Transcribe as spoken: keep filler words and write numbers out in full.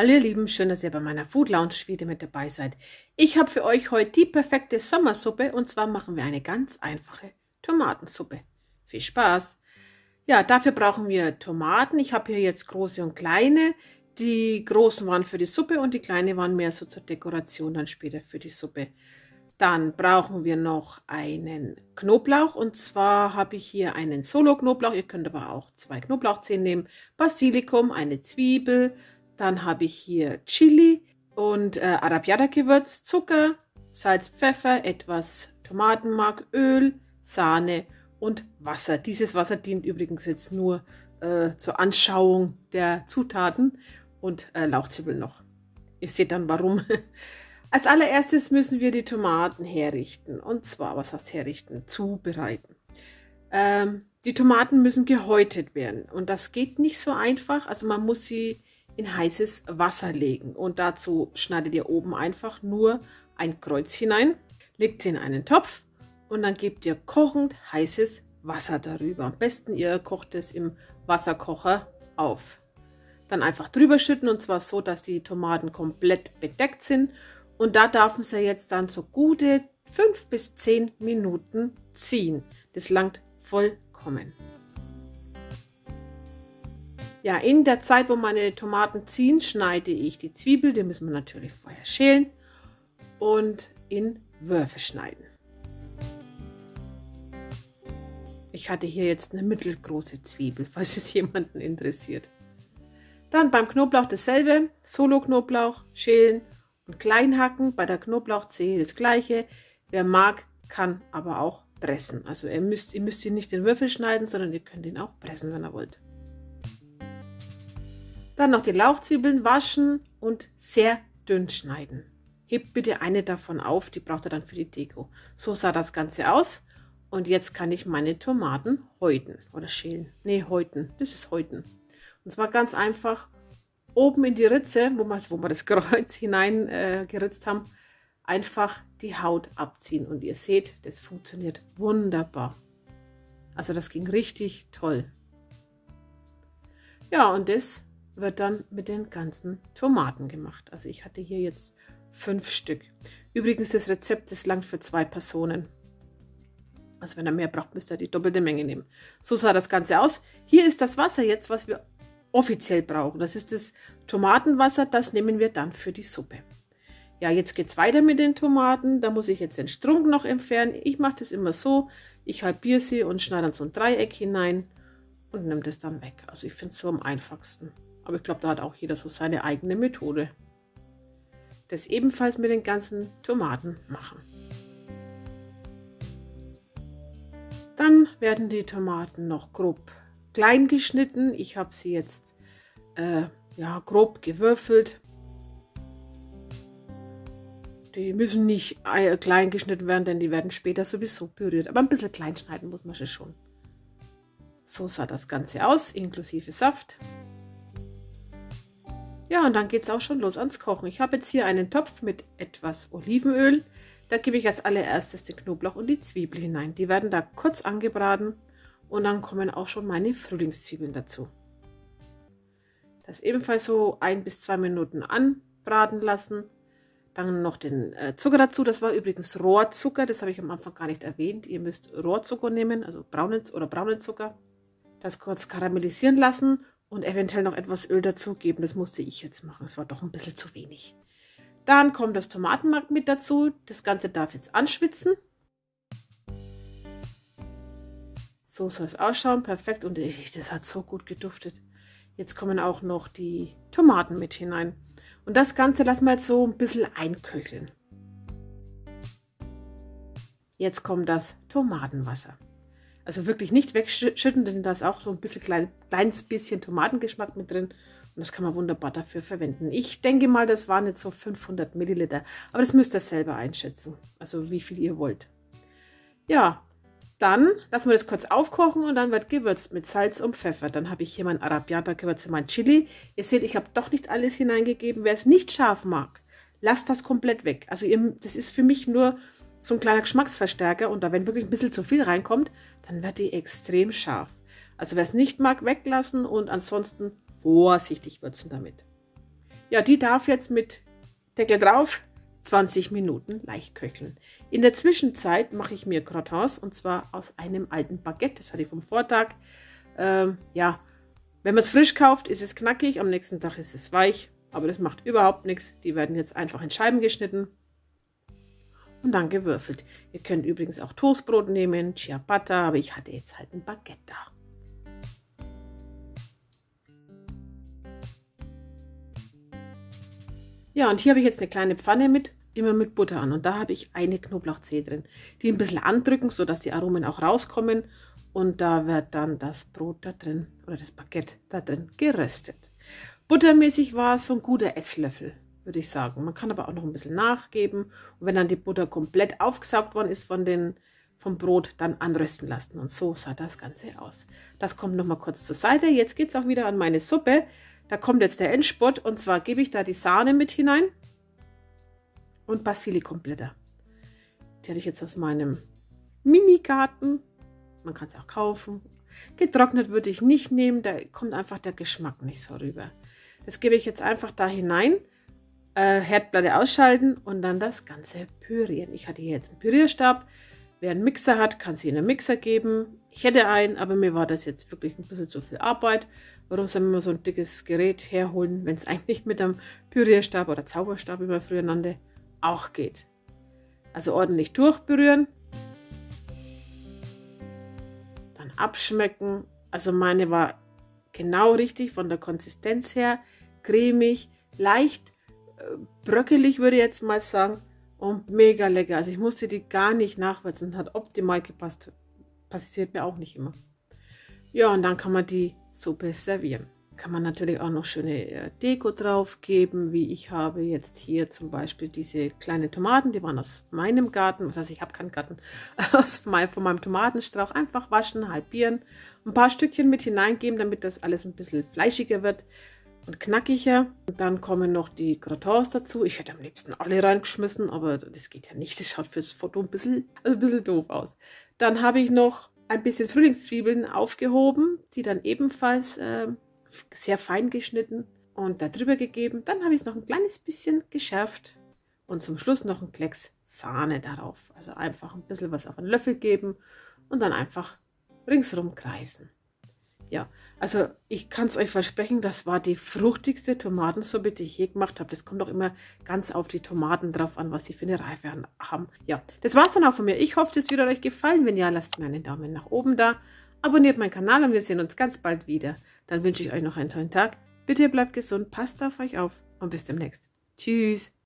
Hallo ihr Lieben, schön, dass ihr bei meiner Food Lounge wieder mit dabei seid. Ich habe für euch heute die perfekte Sommersuppe und zwar machen wir eine ganz einfache Tomatensuppe. Viel Spaß! Ja, dafür brauchen wir Tomaten. Ich habe hier jetzt große und kleine. Die großen waren für die Suppe und die kleinen waren mehr so zur Dekoration dann später für die Suppe. Dann brauchen wir noch einen Knoblauch und zwar habe ich hier einen Solo-Knoblauch. Ihr könnt aber auch zwei Knoblauchzehen nehmen, Basilikum, eine Zwiebel. Dann habe ich hier Chili und äh, Arrabbiata-Gewürz, Zucker, Salz, Pfeffer, etwas Tomatenmark, Öl, Sahne und Wasser. Dieses Wasser dient übrigens jetzt nur äh, zur Anschauung der Zutaten und äh, Lauchzwiebeln noch. Ihr seht dann warum. Als allererstes müssen wir die Tomaten herrichten. Und zwar, was heißt herrichten? Zubereiten. Ähm, die Tomaten müssen gehäutet werden. Und das geht nicht so einfach. Also man muss sie in heißes Wasser legen. Und dazu schneidet ihr oben einfach nur ein Kreuz hinein. Legt sie in einen Topf. Und dann gebt ihr kochend heißes Wasser darüber. Am besten ihr kocht es im Wasserkocher auf. Dann einfach drüber schütten. Und zwar so, dass die Tomaten komplett bedeckt sind. Und da dürfen sie jetzt dann so gute fünf bis zehn Minuten ziehen. Das langt vollkommen. Ja, in der Zeit, wo meine Tomaten ziehen, schneide ich die Zwiebel, die müssen wir natürlich vorher schälen und in Würfel schneiden. Ich hatte hier jetzt eine mittelgroße Zwiebel, falls es jemanden interessiert. Dann beim Knoblauch dasselbe, Solo-Knoblauch, schälen und klein hacken. Bei der Knoblauchzehe das gleiche. Wer mag, kann aber auch pressen. Also ihr müsst, ihr müsst ihn nicht in Würfel schneiden, sondern ihr könnt ihn auch pressen, wenn ihr wollt. Dann noch die Lauchzwiebeln waschen und sehr dünn schneiden. Hebt bitte eine davon auf, die braucht ihr dann für die Deko. So sah das Ganze aus. Und jetzt kann ich meine Tomaten häuten oder schälen. Ne, häuten. Das ist häuten. Und zwar ganz einfach oben in die Ritze, wo wir, wo wir das Kreuz hinein äh, geritzt haben, einfach die Haut abziehen. Und ihr seht, das funktioniert wunderbar. Also das ging richtig toll. Ja, und das wird dann mit den ganzen Tomaten gemacht. Also ich hatte hier jetzt fünf Stück. Übrigens, das Rezept, das langt für zwei Personen. Also wenn ihr mehr braucht, müsst ihr die doppelte Menge nehmen. So sah das Ganze aus. Hier ist das Wasser jetzt, was wir offiziell brauchen. Das ist das Tomatenwasser, das nehmen wir dann für die Suppe. Ja, jetzt geht es weiter mit den Tomaten. Da muss ich jetzt den Strunk noch entfernen. Ich mache das immer so. Ich halbiere sie und schneide dann so ein Dreieck hinein und nehme das dann weg. Also ich finde es so am einfachsten. Aber ich glaube, da hat auch jeder so seine eigene Methode. Das ebenfalls mit den ganzen Tomaten machen. Dann werden die Tomaten noch grob klein geschnitten. Ich habe sie jetzt äh, ja, grob gewürfelt. Die müssen nicht äh, klein geschnitten werden, denn die werden später sowieso püriert. Aber ein bisschen klein schneiden muss man schon. So sah das Ganze aus, inklusive Saft. Ja, und dann geht es auch schon los ans Kochen. Ich habe jetzt hier einen Topf mit etwas Olivenöl. Da gebe ich als allererstes den Knoblauch und die Zwiebel hinein. Die werden da kurz angebraten und dann kommen auch schon meine Frühlingszwiebeln dazu. Das ebenfalls so ein bis zwei Minuten anbraten lassen. Dann noch den äh, Zucker dazu. Das war übrigens Rohrzucker. Das habe ich am Anfang gar nicht erwähnt. Ihr müsst Rohrzucker nehmen, also braunen oder braunen Zucker. Das kurz karamellisieren lassen. Und eventuell noch etwas Öl dazugeben. Das musste ich jetzt machen. Das war doch ein bisschen zu wenig. Dann kommt das Tomatenmark mit dazu. Das Ganze darf jetzt anschwitzen. So soll es ausschauen. Perfekt. Und das hat so gut geduftet. Jetzt kommen auch noch die Tomaten mit hinein. Und das Ganze lassen wir jetzt so ein bisschen einköcheln. Jetzt kommt das Tomatenwasser. Also wirklich nicht wegschütten, denn da ist auch so ein bisschen klein, kleines bisschen Tomatengeschmack mit drin. Und das kann man wunderbar dafür verwenden. Ich denke mal, das waren jetzt so fünfhundert Milliliter. Aber das müsst ihr selber einschätzen. Also wie viel ihr wollt. Ja, dann lassen wir das kurz aufkochen und dann wird gewürzt mit Salz und Pfeffer. Dann habe ich hier mein Arrabbiata-Gewürz und mein Chili. Ihr seht, ich habe doch nicht alles hineingegeben. Wer es nicht scharf mag, lasst das komplett weg. Also ihr, das ist für mich nur so ein kleiner Geschmacksverstärker. Und da wenn wirklich ein bisschen zu viel reinkommt, dann wird die extrem scharf. Also wer es nicht mag, weglassen und ansonsten vorsichtig würzen damit. Ja, die darf jetzt mit Deckel drauf zwanzig Minuten leicht köcheln. In der Zwischenzeit mache ich mir Crotons und zwar aus einem alten Baguette. Das hatte ich vom Vortag. Ähm, ja, wenn man es frisch kauft, ist es knackig. Am nächsten Tag ist es weich. Aber das macht überhaupt nichts. Die werden jetzt einfach in Scheiben geschnitten und dann gewürfelt. Ihr könnt übrigens auch Toastbrot nehmen, Ciabatta, aber ich hatte jetzt halt ein Baguette da. Ja, und hier habe ich jetzt eine kleine Pfanne mit, immer mit Butter an. Und da habe ich eine Knoblauchzehe drin. Die ein bisschen andrücken, sodass die Aromen auch rauskommen. Und da wird dann das Brot da drin, oder das Baguette da drin geröstet. Buttermäßig war es so ein guter Esslöffel, würde ich sagen. Man kann aber auch noch ein bisschen nachgeben. Und wenn dann die Butter komplett aufgesaugt worden ist von den, vom Brot, dann anrösten lassen. Und so sah das Ganze aus. Das kommt nochmal kurz zur Seite. Jetzt geht es auch wieder an meine Suppe. Da kommt jetzt der Endspurt. Und zwar gebe ich da die Sahne mit hinein und Basilikumblätter. Die hatte ich jetzt aus meinem Mini-Garten. Man kann es auch kaufen. Getrocknet würde ich nicht nehmen, da kommt einfach der Geschmack nicht so rüber. Das gebe ich jetzt einfach da hinein, äh, Herdplatte ausschalten und dann das Ganze pürieren. Ich hatte hier jetzt einen Pürierstab. Wer einen Mixer hat, kann sie in den Mixer geben. Ich hätte einen, aber mir war das jetzt wirklich ein bisschen zu viel Arbeit. Warum soll man immer so ein dickes Gerät herholen, wenn es eigentlich mit einem Pürierstab oder Zauberstab, wie man früher nannte, auch geht. Also ordentlich durchpürieren. Dann abschmecken. Also meine war genau richtig von der Konsistenz her. Cremig, leicht äh, bröckelig würde ich jetzt mal sagen. Und mega lecker. Also ich musste die gar nicht nachwürzen. Hat optimal gepasst. Passiert mir auch nicht immer. Ja, und dann kann man die Suppe servieren. Kann man natürlich auch noch schöne äh, Deko drauf geben, wie ich habe jetzt hier zum Beispiel diese kleinen Tomaten, die waren aus meinem Garten, was heißt, ich habe keinen Garten, aus mein, von meinem Tomatenstrauch, einfach waschen, halbieren, ein paar Stückchen mit hineingeben, damit das alles ein bisschen fleischiger wird und knackiger. Und dann kommen noch die Crotons dazu. Ich hätte am liebsten alle reingeschmissen, aber das geht ja nicht, das schaut fürs Foto ein bisschen, also ein bisschen doof aus. Dann habe ich noch ein bisschen Frühlingszwiebeln aufgehoben, die dann ebenfalls äh, sehr fein geschnitten und da drüber gegeben. Dann habe ich es noch ein kleines bisschen geschärft und zum Schluss noch ein Klecks Sahne darauf. Also einfach ein bisschen was auf einen Löffel geben und dann einfach ringsherum kreisen. Ja, also ich kann es euch versprechen, das war die fruchtigste Tomatensuppe, die ich je gemacht habe. Das kommt auch immer ganz auf die Tomaten drauf an, was sie für eine Reife haben. Ja, das war es dann auch von mir. Ich hoffe, das wird euch gefallen. Wenn ja, lasst mir einen Daumen nach oben da. Abonniert meinen Kanal und wir sehen uns ganz bald wieder. Dann wünsche ich euch noch einen tollen Tag. Bitte bleibt gesund, passt auf euch auf und bis demnächst. Tschüss.